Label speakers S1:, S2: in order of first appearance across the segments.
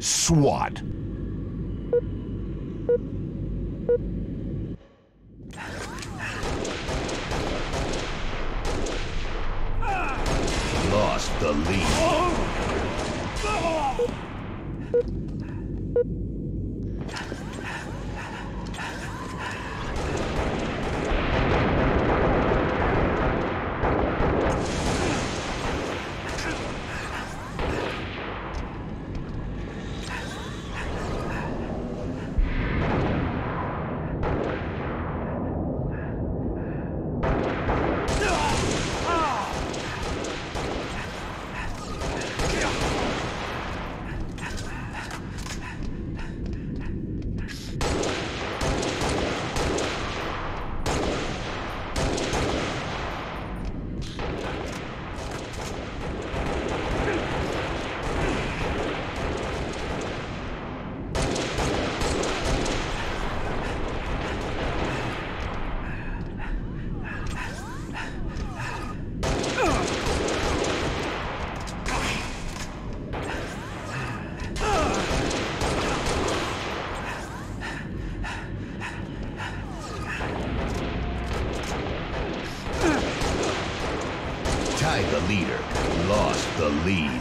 S1: SWAT. Lost the lead. Tied the leader, lost the lead.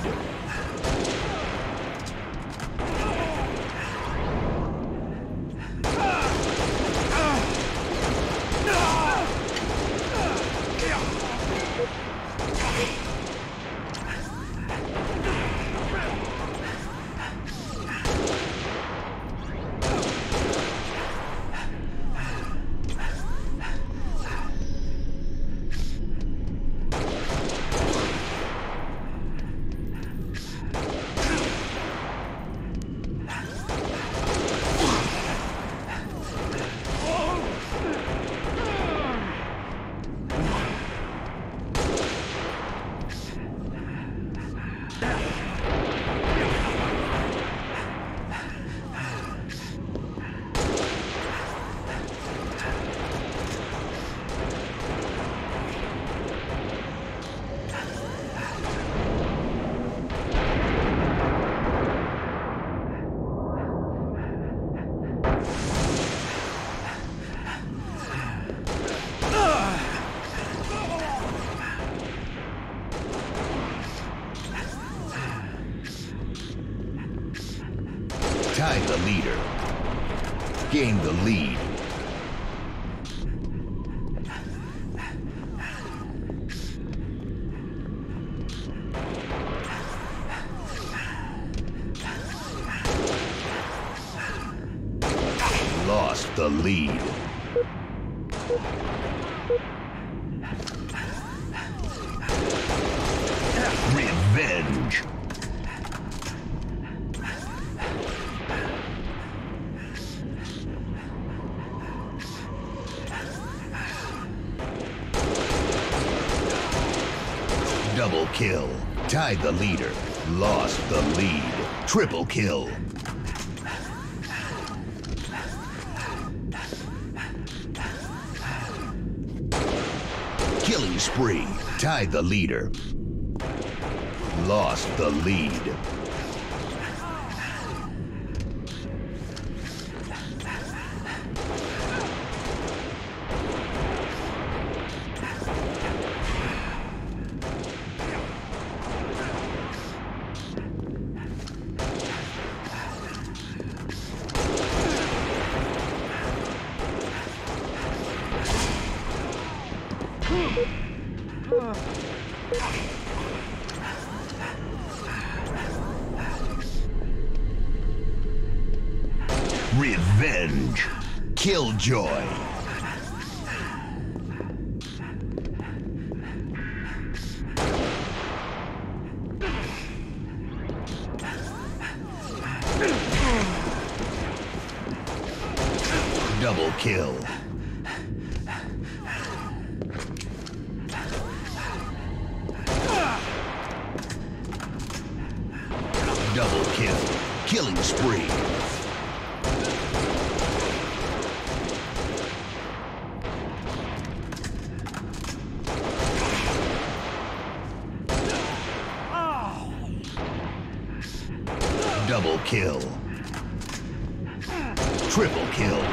S1: Tied the leader. Gained the lead. Lost the lead. Revenge. Double kill. Tied the leader. Lost the lead. Triple kill. Killing spree. Tied the leader. Lost the lead. Revenge. Killjoy. Double kill. Double kill. Killing spree. Double kill. Triple kill.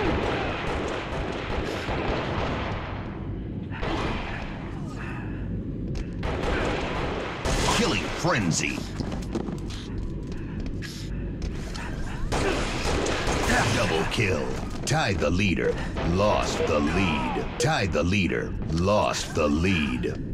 S1: Killing frenzy. Double kill. Tied the leader. Lost the lead. Tied the leader. Lost the lead.